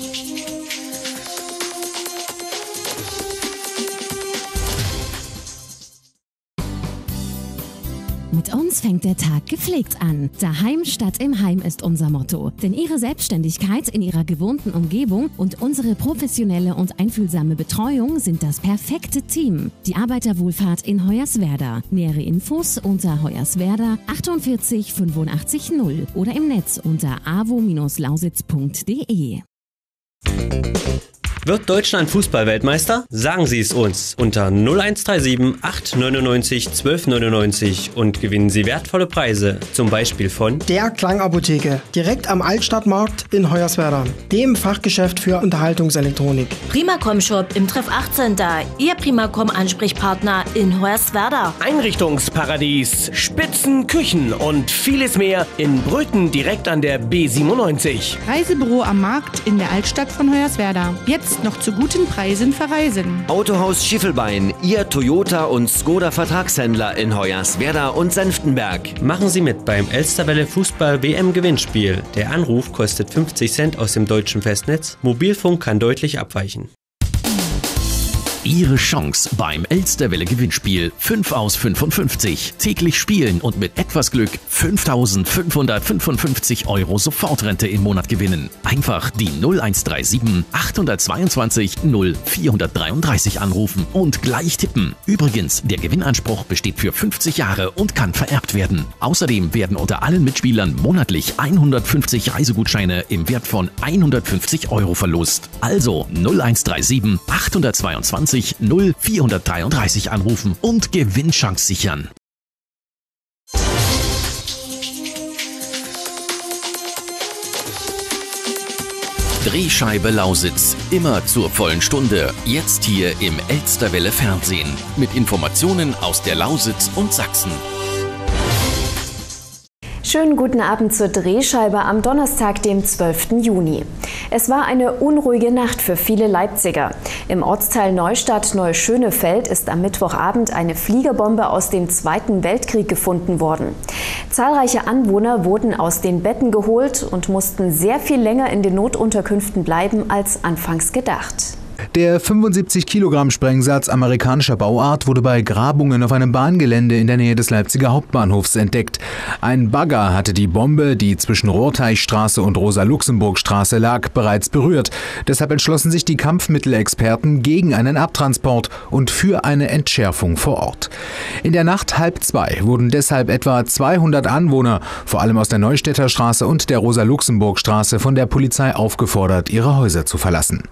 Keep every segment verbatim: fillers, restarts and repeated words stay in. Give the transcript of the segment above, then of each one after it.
Mit uns fängt der Tag gepflegt an. Daheim statt im Heim ist unser Motto. Denn Ihre Selbstständigkeit in Ihrer gewohnten Umgebung und unsere professionelle und einfühlsame Betreuung sind das perfekte Team. Die Arbeiterwohlfahrt in Hoyerswerda. Nähere Infos unter Hoyerswerda achtundvierzig fünfundachtzig null oder im Netz unter avo Bindestrich lausitz punkt de. Wird Deutschland Fußball-Weltmeister? Sagen Sie es uns unter null eins drei sieben acht neun neun zwölf neunundneunzig und gewinnen Sie wertvolle Preise, zum Beispiel von der Klangapotheke, direkt am Altstadtmarkt in Hoyerswerda, dem Fachgeschäft für Unterhaltungselektronik. Primacom Shop im Treff achtzehn da, Ihr Primacom Ansprechpartner in Hoyerswerda. Einrichtungsparadies, Spitzenküchen und vieles mehr in Bröthen direkt an der B siebenundneunzig. Reisebüro am Markt in der Altstadt von Hoyerswerda. Jetzt noch zu guten Preisen verreisen. Autohaus Schiffelbein, Ihr Toyota und Skoda Vertragshändler in Hoyerswerda und Senftenberg. Machen Sie mit beim Elsterwelle Fußball-W M-Gewinnspiel. Der Anruf kostet fünfzig Cent aus dem deutschen Festnetz. Mobilfunk kann deutlich abweichen. Ihre Chance beim Elsterwelle Gewinnspiel fünf aus fünfundfünfzig. Täglich spielen und mit etwas Glück fünftausendfünfhundertfünfundfünfzig Euro Sofortrente im Monat gewinnen. Einfach die null eins drei sieben acht zwei zwei null vier drei drei anrufen und gleich tippen. Übrigens, der Gewinnanspruch besteht für fünfzig Jahre und kann vererbt werden. Außerdem werden unter allen Mitspielern monatlich hundertfünfzig Reisegutscheine im Wert von hundertfünfzig Euro verlost. Also null eins drei sieben acht zwei zwei null vier drei drei anrufen und Gewinnchance sichern. Drehscheibe Lausitz, immer zur vollen Stunde. Jetzt hier im Elsterwelle Fernsehen mit Informationen aus der Lausitz und Sachsen. Schönen guten Abend zur Drehscheibe am Donnerstag, dem zwölften Juni. Es war eine unruhige Nacht für viele Leipziger. Im Ortsteil Neustadt-Neuschönefeld ist am Mittwochabend eine Fliegerbombe aus dem Zweiten Weltkrieg gefunden worden. Zahlreiche Anwohner wurden aus den Betten geholt und mussten sehr viel länger in den Notunterkünften bleiben als anfangs gedacht. Der fünfundsiebzig Kilogramm Sprengsatz amerikanischer Bauart wurde bei Grabungen auf einem Bahngelände in der Nähe des Leipziger Hauptbahnhofs entdeckt. Ein Bagger hatte die Bombe, die zwischen Rohrteichstraße und Rosa-Luxemburg-Straße lag, bereits berührt. Deshalb entschlossen sich die Kampfmittelexperten gegen einen Abtransport und für eine Entschärfung vor Ort. In der Nacht halb zwei wurden deshalb etwa zweihundert Anwohner, vor allem aus der Neustädter Straße und der Rosa-Luxemburg-Straße, von der Polizei aufgefordert, ihre Häuser zu verlassen.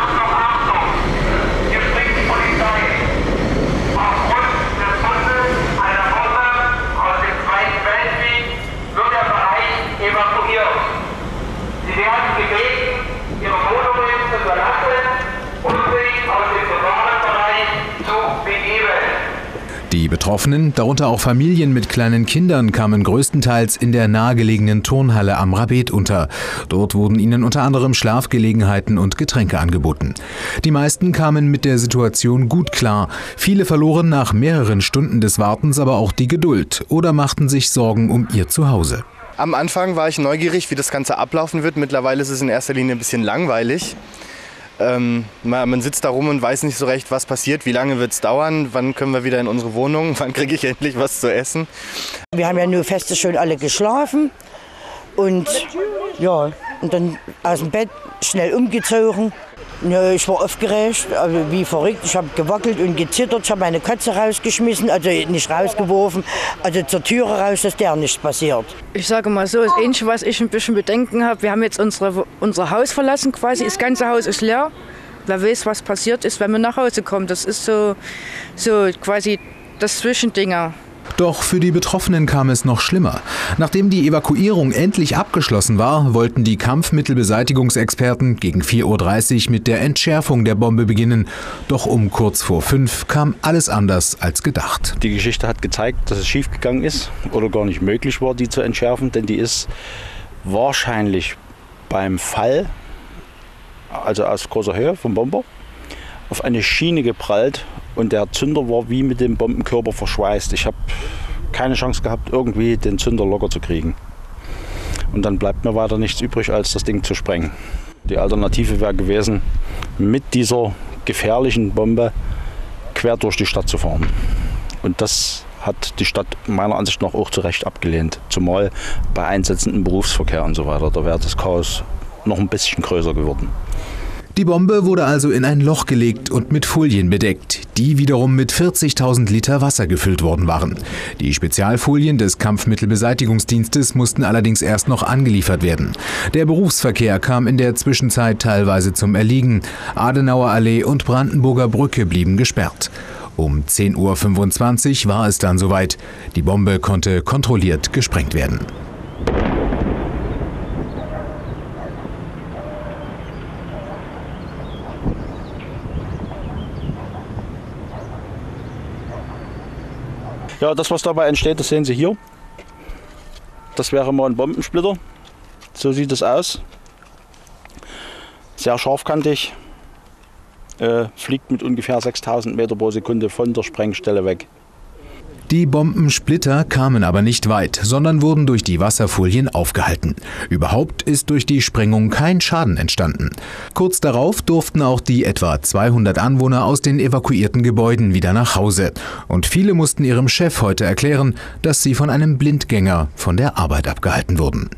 Die Betroffenen, darunter auch Familien mit kleinen Kindern, kamen größtenteils in der nahegelegenen Turnhalle am Rabet unter. Dort wurden ihnen unter anderem Schlafgelegenheiten und Getränke angeboten. Die meisten kamen mit der Situation gut klar. Viele verloren nach mehreren Stunden des Wartens aber auch die Geduld oder machten sich Sorgen um ihr Zuhause. Am Anfang war ich neugierig, wie das Ganze ablaufen wird. Mittlerweile ist es in erster Linie ein bisschen langweilig. Ähm, man sitzt da rum und weiß nicht so recht, was passiert, wie lange wird es dauern, wann können wir wieder in unsere Wohnung, wann kriege ich endlich was zu essen. Wir haben ja nur feste schön alle geschlafen und ja, und dann aus dem Bett schnell umgezogen. Ja, ich war aufgeregt, also wie verrückt. Ich habe gewackelt und gezittert. Ich habe meine Katze rausgeschmissen, also nicht rausgeworfen, also zur Türe raus, dass der nichts passiert. Ich sage mal so, das Einzige, was ich ein bisschen Bedenken habe, wir haben jetzt unsere, unser Haus verlassen quasi, das ganze Haus ist leer. Wer weiß, was passiert ist, wenn wir nach Hause kommen. Das ist so, so quasi das Zwischendinger. Doch für die Betroffenen kam es noch schlimmer. Nachdem die Evakuierung endlich abgeschlossen war, wollten die Kampfmittelbeseitigungsexperten gegen vier Uhr dreißig mit der Entschärfung der Bombe beginnen. Doch um kurz vor fünf kam alles anders als gedacht. Die Geschichte hat gezeigt, dass es schiefgegangen ist oder gar nicht möglich war, die zu entschärfen, denn die ist wahrscheinlich beim Fall, also aus großer Höhe vom Bomber, auf eine Schiene geprallt und der Zünder war wie mit dem Bombenkörper verschweißt. Ich habe keine Chance gehabt, irgendwie den Zünder locker zu kriegen. Und dann bleibt mir weiter nichts übrig, als das Ding zu sprengen. Die Alternative wäre gewesen, mit dieser gefährlichen Bombe quer durch die Stadt zu fahren. Und das hat die Stadt meiner Ansicht nach auch zu Recht abgelehnt. Zumal bei einsetzendem Berufsverkehr und so weiter. Da wäre das Chaos noch ein bisschen größer geworden. Die Bombe wurde also in ein Loch gelegt und mit Folien bedeckt, die wiederum mit vierzigtausend Liter Wasser gefüllt worden waren. Die Spezialfolien des Kampfmittelbeseitigungsdienstes mussten allerdings erst noch angeliefert werden. Der Berufsverkehr kam in der Zwischenzeit teilweise zum Erliegen. Adenauer Allee und Brandenburger Brücke blieben gesperrt. Um zehn Uhr fünfundzwanzig war es dann soweit. Die Bombe konnte kontrolliert gesprengt werden. Ja, das, was dabei entsteht, das sehen Sie hier. Das wäre mal ein Bombensplitter. So sieht es aus. Sehr scharfkantig. Äh, fliegt mit ungefähr sechstausend Meter pro Sekunde von der Sprengstelle weg. Die Bombensplitter kamen aber nicht weit, sondern wurden durch die Wasserfolien aufgehalten. Überhaupt ist durch die Sprengung kein Schaden entstanden. Kurz darauf durften auch die etwa zweihundert Anwohner aus den evakuierten Gebäuden wieder nach Hause. Und viele mussten ihrem Chef heute erklären, dass sie von einem Blindgänger von der Arbeit abgehalten wurden.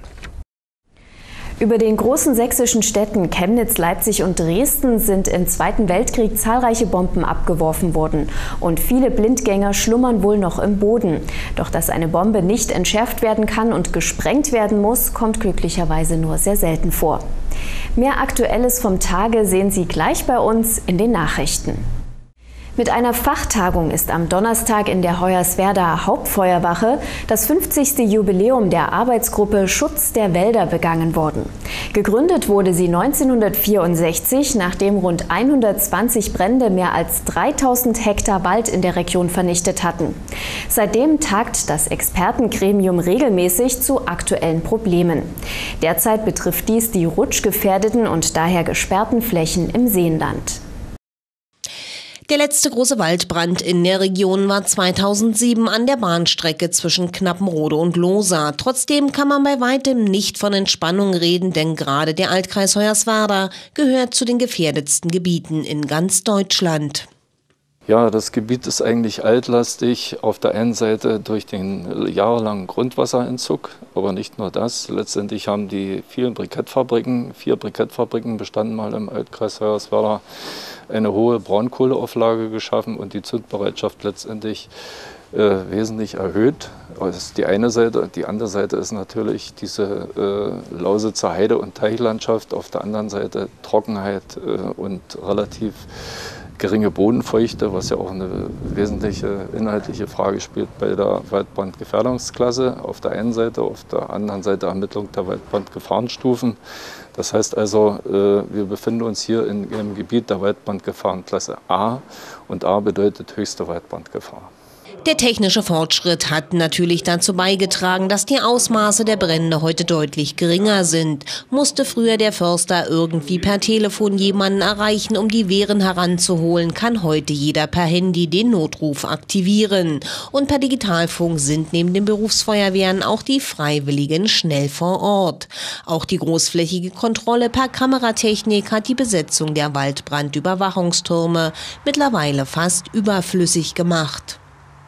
Über den großen sächsischen Städten Chemnitz, Leipzig und Dresden sind im Zweiten Weltkrieg zahlreiche Bomben abgeworfen worden. Und viele Blindgänger schlummern wohl noch im Boden. Doch dass eine Bombe nicht entschärft werden kann und gesprengt werden muss, kommt glücklicherweise nur sehr selten vor. Mehr Aktuelles vom Tage sehen Sie gleich bei uns in den Nachrichten. Mit einer Fachtagung ist am Donnerstag in der Hoyerswerda Hauptfeuerwache das fünfzigste Jubiläum der Arbeitsgruppe Schutz der Wälder begangen worden. Gegründet wurde sie neunzehnhundertvierundsechzig, nachdem rund hundertzwanzig Brände mehr als dreitausend Hektar Wald in der Region vernichtet hatten. Seitdem tagt das Expertengremium regelmäßig zu aktuellen Problemen. Derzeit betrifft dies die rutschgefährdeten und daher gesperrten Flächen im Seenland. Der letzte große Waldbrand in der Region war zweitausendsieben an der Bahnstrecke zwischen Knappenrode und Lohsa. Trotzdem kann man bei weitem nicht von Entspannung reden, denn gerade der Altkreis Hoyerswerda gehört zu den gefährdetsten Gebieten in ganz Deutschland. Ja, das Gebiet ist eigentlich altlastig. Auf der einen Seite durch den jahrelangen Grundwasserentzug, aber nicht nur das. Letztendlich haben die vielen Brikettfabriken, vier Brikettfabriken bestanden mal im Altkreis Hoyerswerda, eine hohe Braunkohleauflage geschaffen und die Zündbereitschaft letztendlich äh, wesentlich erhöht. Das ist die eine Seite. Die andere Seite ist natürlich diese äh, Lausitzer Heide- und Teichlandschaft. Auf der anderen Seite Trockenheit äh, und relativ geringe Bodenfeuchte, was ja auch eine wesentliche inhaltliche Frage spielt bei der Waldbrandgefährdungsklasse. Auf der einen Seite, auf der anderen Seite Ermittlung der Waldbrandgefahrenstufen. Das heißt also, wir befinden uns hier in einem Gebiet der Waldbrandgefahrenklasse A und A bedeutet höchste Waldbrandgefahr. Der technische Fortschritt hat natürlich dazu beigetragen, dass die Ausmaße der Brände heute deutlich geringer sind. Musste früher der Förster irgendwie per Telefon jemanden erreichen, um die Wehren heranzuholen, kann heute jeder per Handy den Notruf aktivieren. Und per Digitalfunk sind neben den Berufsfeuerwehren auch die Freiwilligen schnell vor Ort. Auch die großflächige Kontrolle per Kameratechnik hat die Besetzung der Waldbrandüberwachungstürme mittlerweile fast überflüssig gemacht.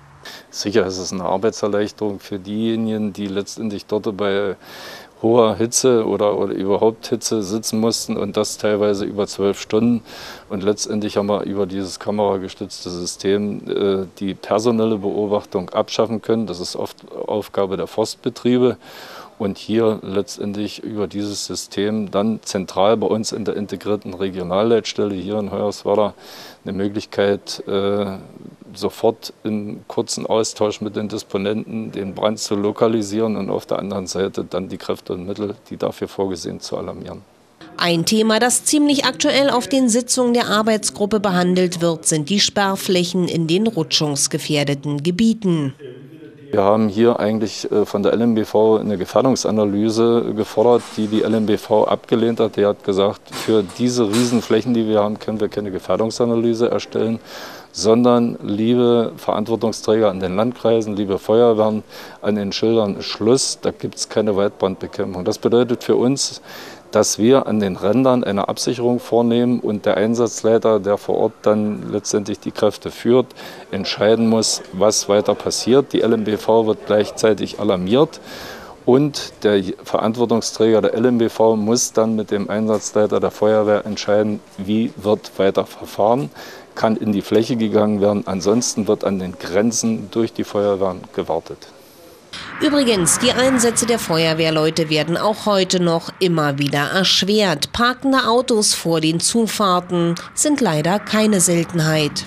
Sicher ist es eine Arbeitserleichterung für diejenigen, die letztendlich dort bei hoher Hitze oder, oder überhaupt Hitze sitzen mussten und das teilweise über zwölf Stunden. Und letztendlich haben wir über dieses kameragestützte System äh, die personelle Beobachtung abschaffen können. Das ist oft Aufgabe der Forstbetriebe. Und hier letztendlich über dieses System dann zentral bei uns in der integrierten Regionalleitstelle hier in Hoyerswerda eine Möglichkeit, äh, sofort im kurzen Austausch mit den Disponenten den Brand zu lokalisieren und auf der anderen Seite dann die Kräfte und Mittel, die dafür vorgesehen, zu alarmieren. Ein Thema, das ziemlich aktuell auf den Sitzungen der Arbeitsgruppe behandelt wird, sind die Sperrflächen in den rutschungsgefährdeten Gebieten. Wir haben hier eigentlich von der L M B V eine Gefährdungsanalyse gefordert, die die L M B V abgelehnt hat. Die hat gesagt, für diese Riesenflächen, die wir haben, können wir keine Gefährdungsanalyse erstellen, sondern, liebe Verantwortungsträger an den Landkreisen, liebe Feuerwehren, an den Schildern Schluss, da gibt es keine Waldbrandbekämpfung. Das bedeutet für uns, dass wir an den Rändern eine Absicherung vornehmen und der Einsatzleiter, der vor Ort dann letztendlich die Kräfte führt, entscheiden muss, was weiter passiert. Die L M B V wird gleichzeitig alarmiert und der Verantwortungsträger der L M B V muss dann mit dem Einsatzleiter der Feuerwehr entscheiden, wie wird weiter verfahren. Kann in die Fläche gegangen werden, ansonsten wird an den Grenzen durch die Feuerwehr gewartet. Übrigens, die Einsätze der Feuerwehrleute werden auch heute noch immer wieder erschwert. Parkende Autos vor den Zufahrten sind leider keine Seltenheit.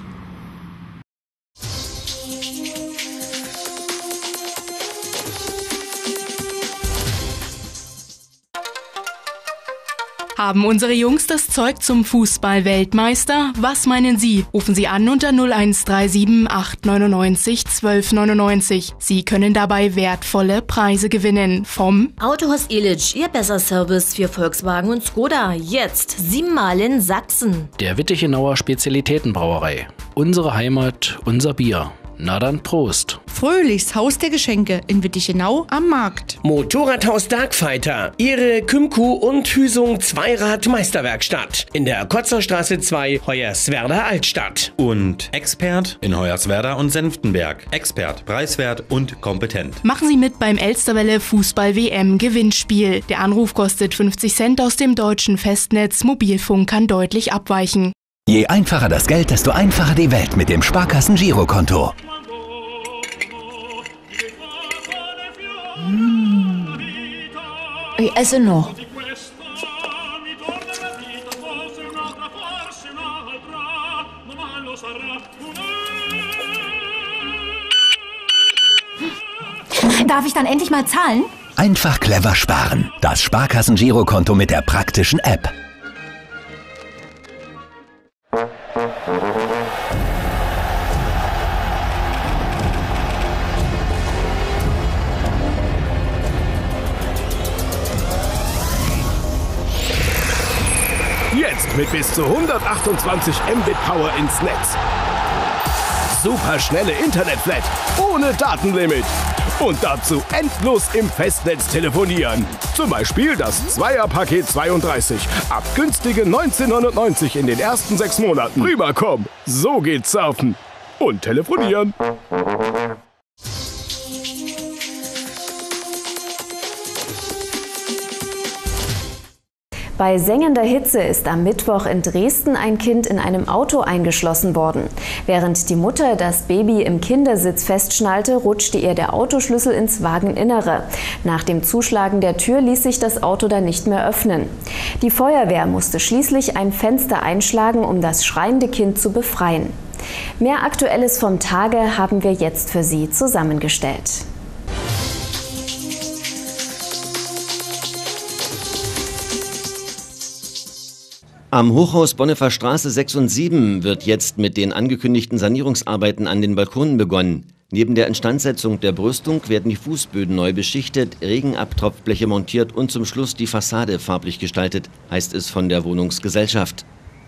Haben unsere Jungs das Zeug zum Fußball-Weltmeister? Was meinen Sie? Rufen Sie an unter null eins drei sieben acht neun neun zwölf neun neun. Sie können dabei wertvolle Preise gewinnen. Vom Autohaus Elitsch, Ihr besser Service für Volkswagen und Skoda. Jetzt siebenmal in Sachsen. Der Wittichenauer Spezialitätenbrauerei. Unsere Heimat, unser Bier. Na dann Prost. Fröhlichs Haus der Geschenke in Wittichenau am Markt. Motorradhaus Darkfighter, Ihre Kümku und Hüsung Zweirad Meisterwerkstatt. In der Kotzerstraße zwei, Hoyerswerda Altstadt. Und Expert in Hoyerswerda und Senftenberg. Expert, preiswert und kompetent. Machen Sie mit beim Elsterwelle Fußball-W M-Gewinnspiel. Der Anruf kostet fünfzig Cent aus dem deutschen Festnetz. Mobilfunk kann deutlich abweichen. Je einfacher das Geld, desto einfacher die Welt mit dem Sparkassen-Girokonto. Mmh. Ich esse noch. Darf ich dann endlich mal zahlen? Einfach clever sparen. Das Sparkassen-Girokonto mit der praktischen App. Jetzt mit bis zu hundertachtundzwanzig Mbit Power ins Netz. Superschnelle Internetflat ohne Datenlimit. Und dazu endlos im Festnetz telefonieren. Zum Beispiel das Zweierpaket zweiunddreißig. Ab günstige neunzehnhundertneunzig in den ersten sechs Monaten. Rüber komm, so geht's surfen. Und telefonieren. Bei sengender Hitze ist am Mittwoch in Dresden ein Kind in einem Auto eingeschlossen worden. Während die Mutter das Baby im Kindersitz festschnallte, rutschte ihr der Autoschlüssel ins Wageninnere. Nach dem Zuschlagen der Tür ließ sich das Auto dann nicht mehr öffnen. Die Feuerwehr musste schließlich ein Fenster einschlagen, um das schreiende Kind zu befreien. Mehr Aktuelles vom Tage haben wir jetzt für Sie zusammengestellt. Am Hochhaus Bonhoeffer Straße sechs und sieben wird jetzt mit den angekündigten Sanierungsarbeiten an den Balkonen begonnen. Neben der Instandsetzung der Brüstung werden die Fußböden neu beschichtet, Regenabtropfbleche montiert und zum Schluss die Fassade farblich gestaltet, heißt es von der Wohnungsgesellschaft.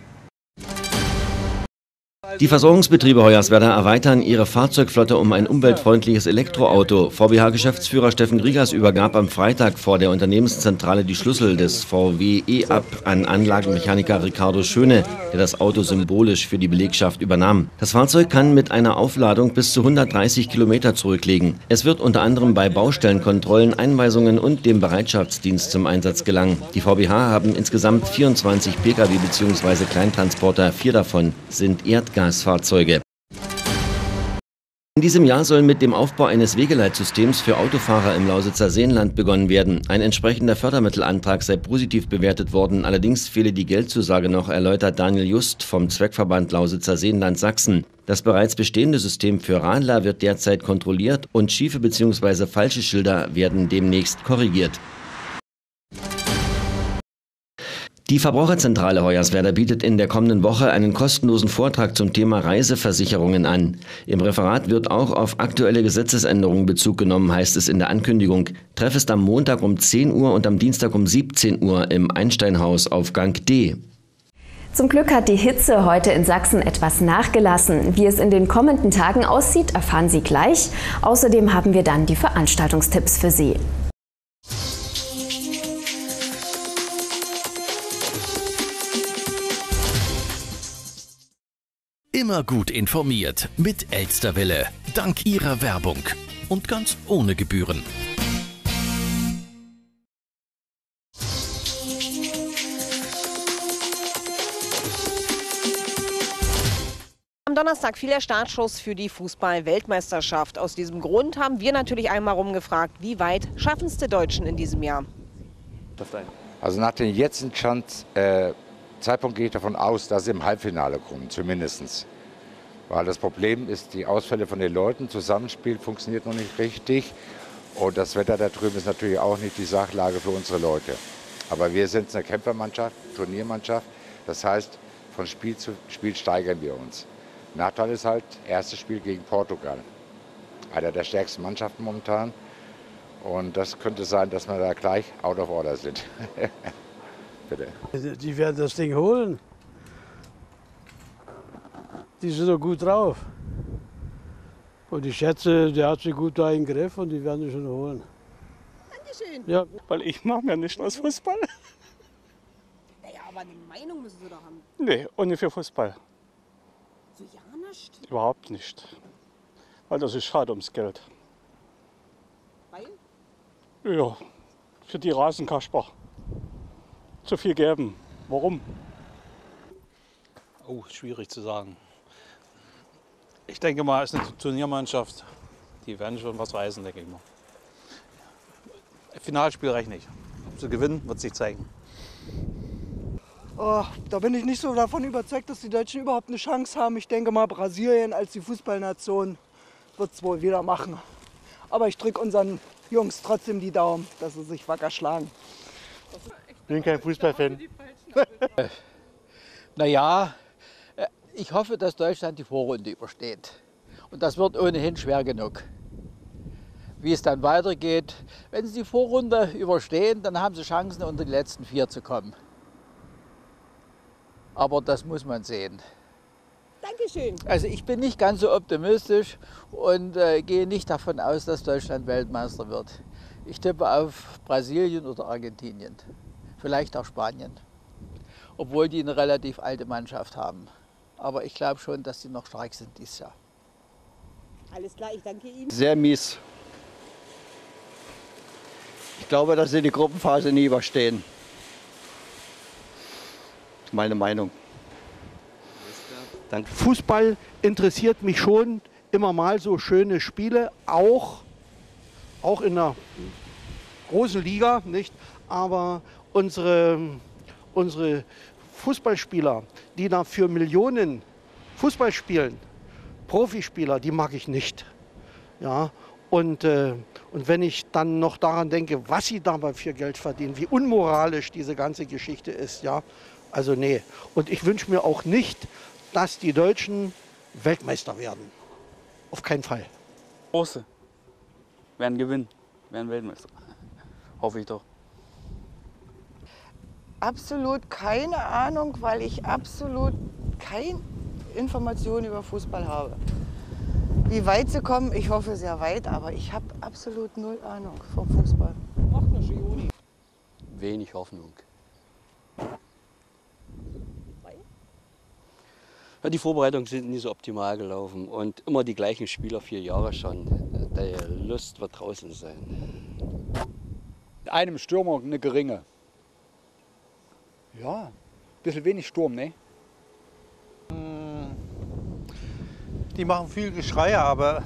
Die Versorgungsbetriebe Hoyerswerda erweitern ihre Fahrzeugflotte um ein umweltfreundliches Elektroauto. V W H-Geschäftsführer Steffen Griegers übergab am Freitag vor der Unternehmenszentrale die Schlüssel des V W E-Up an Anlagenmechaniker Ricardo Schöne, der das Auto symbolisch für die Belegschaft übernahm. Das Fahrzeug kann mit einer Aufladung bis zu hundertdreißig Kilometer zurücklegen. Es wird unter anderem bei Baustellenkontrollen, Einweisungen und dem Bereitschaftsdienst zum Einsatz gelangen. Die V W H haben insgesamt vierundzwanzig Pkw bzw. Kleintransporter, vier davon sind Erdgas. Fahrzeuge. In diesem Jahr soll mit dem Aufbau eines Wegeleitsystems für Autofahrer im Lausitzer Seenland begonnen werden. Ein entsprechender Fördermittelantrag sei positiv bewertet worden, allerdings fehle die Geldzusage noch, erläutert Daniel Just vom Zweckverband Lausitzer Seenland Sachsen. Das bereits bestehende System für Radler wird derzeit kontrolliert und schiefe bzw. falsche Schilder werden demnächst korrigiert. Die Verbraucherzentrale Hoyerswerda bietet in der kommenden Woche einen kostenlosen Vortrag zum Thema Reiseversicherungen an. Im Referat wird auch auf aktuelle Gesetzesänderungen Bezug genommen, heißt es in der Ankündigung. Treff ist am Montag um zehn Uhr und am Dienstag um siebzehn Uhr im Einsteinhaus auf Gang D. Zum Glück hat die Hitze heute in Sachsen etwas nachgelassen. Wie es in den kommenden Tagen aussieht, erfahren Sie gleich. Außerdem haben wir dann die Veranstaltungstipps für Sie. Immer gut informiert mit Elsterwelle. Dank ihrer Werbung. Und ganz ohne Gebühren. Am Donnerstag fiel der Startschuss für die Fußball-Weltmeisterschaft. Aus diesem Grund haben wir natürlich einmal rumgefragt, wie weit schaffen es die Deutschen in diesem Jahr? Also nach dem jetzigen äh, Zeitpunkt gehe ich davon aus, dass sie im Halbfinale kommen, zumindest. Weil das Problem ist, die Ausfälle von den Leuten, Zusammenspiel funktioniert noch nicht richtig. Und das Wetter da drüben ist natürlich auch nicht die Sachlage für unsere Leute. Aber wir sind eine Kämpfermannschaft, Turniermannschaft. Das heißt, von Spiel zu Spiel steigern wir uns. Nachteil ist halt, erstes Spiel gegen Portugal. Einer der stärksten Mannschaften momentan. Und das könnte sein, dass wir da gleich out of order sind. Bitte. Die werden das Ding holen. Die sind doch gut drauf. Und ich schätze, der hat sich gut da im Griff und die werden sich schon holen. Dankeschön. Ja. Weil ich mache mir nicht aus Fußball. Naja, aber eine Meinung müssen Sie doch haben. Nee, ohne für Fußball. So ja nicht? Überhaupt nicht. Weil das ist schade ums Geld. Weil? Ja, für die Rasenkasper. Zu viel geben. Warum? Oh, schwierig zu sagen. Ich denke mal, es ist eine Turniermannschaft. Die werden schon was reißen, denke ich mal. Finalspiel rechne ich. Ob sie gewinnen, wird sich zeigen. Oh, da bin ich nicht so davon überzeugt, dass die Deutschen überhaupt eine Chance haben. Ich denke mal, Brasilien als die Fußballnation wird es wohl wieder machen. Aber ich drücke unseren Jungs trotzdem die Daumen, dass sie sich wacker schlagen. Ich bin kein Fußballfan. Naja, ich hoffe, dass Deutschland die Vorrunde übersteht. Und das wird ohnehin schwer genug. Wie es dann weitergeht, wenn sie die Vorrunde überstehen, dann haben sie Chancen, unter die letzten vier zu kommen. Aber das muss man sehen. Dankeschön. Also ich bin nicht ganz so optimistisch und äh, gehe nicht davon aus, dass Deutschland Weltmeister wird. Ich tippe auf Brasilien oder Argentinien, vielleicht auch Spanien, obwohl die eine relativ alte Mannschaft haben. Aber ich glaube schon, dass sie noch stark sind dieses Jahr. Alles klar, ich danke Ihnen. Sehr mies. Ich glaube, dass sie die Gruppenphase nie überstehen. Meine Meinung. Danke. Fußball interessiert mich schon, immer mal so schöne Spiele, auch, auch in einer großen Liga, nicht? Aber unsere, unsere Fußballspieler, die da für Millionen Fußball spielen, Profispieler, die mag ich nicht. Ja, und, äh, und wenn ich dann noch daran denke, was sie dabei für Geld verdienen, wie unmoralisch diese ganze Geschichte ist, ja, also nee. Und ich wünsche mir auch nicht, dass die Deutschen Weltmeister werden. Auf keinen Fall. Große werden gewinnen, werden Weltmeister. Hoffe ich doch. Absolut keine Ahnung, weil ich absolut keine Informationen über Fußball habe. Wie weit sie kommen, ich hoffe sehr weit, aber ich habe absolut null Ahnung vom Fußball. Wenig Hoffnung. Ja, die Vorbereitungen sind nie so optimal gelaufen und immer die gleichen Spieler, vier Jahre schon. Der Lust wird draußen sein. Einem Stürmer eine geringe. Ja, ein bisschen wenig Sturm, ne? Die machen viel Geschrei, aber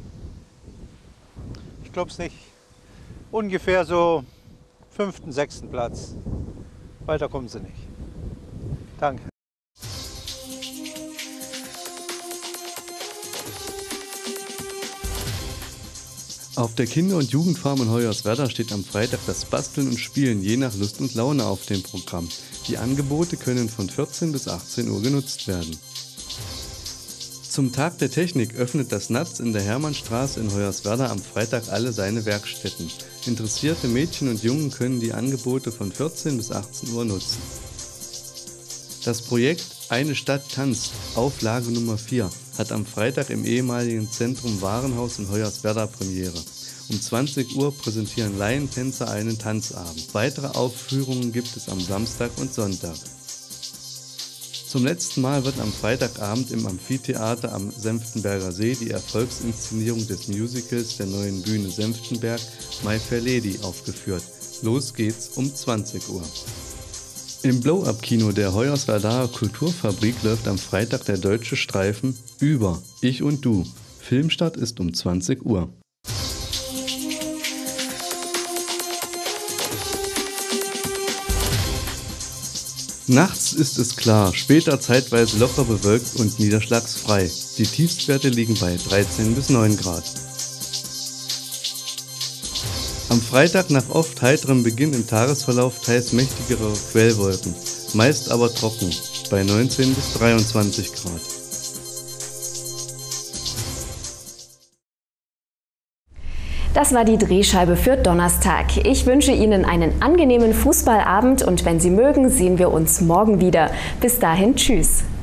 ich glaube es nicht. Ungefähr so fünften, sechsten Platz. Weiter kommen sie nicht. Danke. Auf der Kinder- und Jugendfarm in Hoyerswerda steht am Freitag das Basteln und Spielen je nach Lust und Laune auf dem Programm. Die Angebote können von vierzehn bis achtzehn Uhr genutzt werden. Zum Tag der Technik öffnet das N A Z in der Hermannstraße in Hoyerswerda am Freitag alle seine Werkstätten. Interessierte Mädchen und Jungen können die Angebote von vierzehn bis achtzehn Uhr nutzen. Das Projekt Eine Stadt tanzt, Auflage Nummer vier, hat am Freitag im ehemaligen Zentrum Warenhaus in Hoyerswerda Premiere. Um zwanzig Uhr präsentieren Laientänzer einen Tanzabend. Weitere Aufführungen gibt es am Samstag und Sonntag. Zum letzten Mal wird am Freitagabend im Amphitheater am Senftenberger See die Erfolgsinszenierung des Musicals der Neuen Bühne Senftenberg My Fair Lady aufgeführt. Los geht's um zwanzig Uhr. Im Blow-Up-Kino der Hoyerswerdaer Kulturfabrik läuft am Freitag der deutsche Streifen Über, Ich und Du. Filmstart ist um zwanzig Uhr. Nachts ist es klar, später zeitweise locker bewölkt und niederschlagsfrei. Die Tiefstwerte liegen bei dreizehn bis neun Grad. Am Freitag nach oft heiterem Beginn im Tagesverlauf teils mächtigere Quellwolken, meist aber trocken, bei neunzehn bis dreiundzwanzig Grad. Das war die Drehscheibe für Donnerstag. Ich wünsche Ihnen einen angenehmen Fußballabend und wenn Sie mögen, sehen wir uns morgen wieder. Bis dahin, tschüss.